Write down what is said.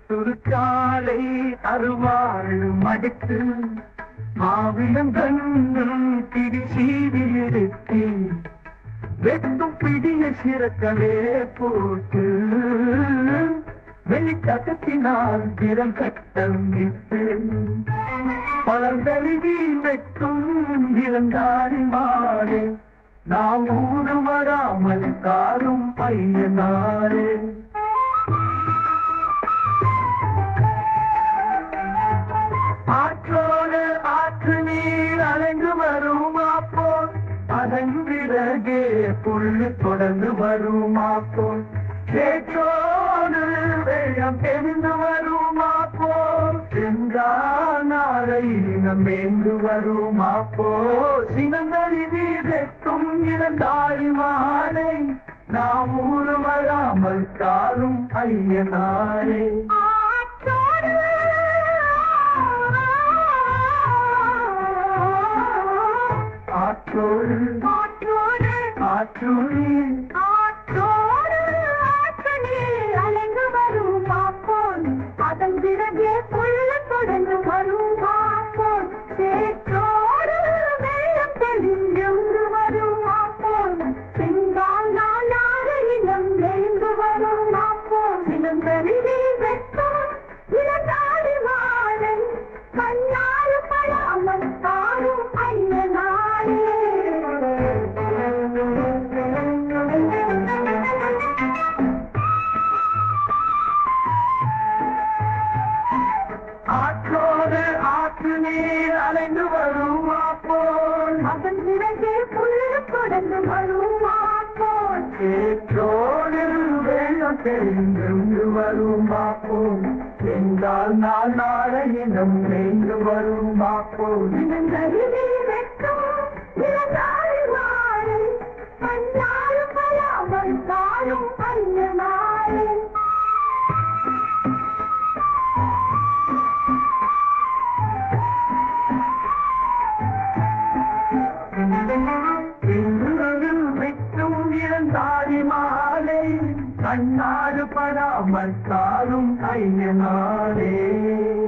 சுருக்காலை அருவாழ் மடித்து மாவிலங்கண்ணும் பிடி சீவி எடுத்து வெட்டும் பிடிய சிறக்கவே போட்டு வெளிக்கட்டத்தினால் திறம் கட்டம் விட்டு பலர்தழுவி வெட்டும் இருந்தாரி மாறே நாம் ஊரு வராமல் காரும் பையனாரே ஆற்றோடு ஆற்று நீர் அலைந்து வருமா போல் அதன் பிறகே புள்ளி தொடர்ந்து வருமா போல் சேற்றோடு வெள்ளம் தெரிந்து வருமா போல் சென்றால் நாளை மேந்து வருமா போல் சினந்தறி வீரத்தும் இரண்டாளி மாலை நாம் ஊரு வராமல் காரும் ஐயனாரே ஆற்றோடு ஆற்றோடு ஆற்றோடு ஆற்று நீர் அலைந்து வருமா போல் அதன் பிறகே புள்ள தொடர்ந்து வருமா போல் சேற்றோடு வெள்ளம் தெளிந்து வருமா போல் சென்றால் நாளாக இனம் நெய்ந்து வருமா போல் இனந்தறிவி வெட்டும் இளந்தாடி மாலை கண்ணாறு பழாமல் தாரும் ஐயனாரே ஆற்றோடு ஆற்று நீர் அலைந்து வருமா போல் அதன் பிறகே புள்ள தொடர்ந்து வருமா போல் சேற்றோடு வெள்ளம் தெரிந்து வருமா போல் என்றால் நாள் நாளையிடம் நெய்ந்து வருமா போல் இனந்தறிவி வெட்டும் இளந்தாரி மாலை கண்ணாறு பழாமல் தாரும் ஐயனாரே வெட்டும் இளந்தாரி மாலை கண்ணாறு படாமல் தாரும் ஐயனாரே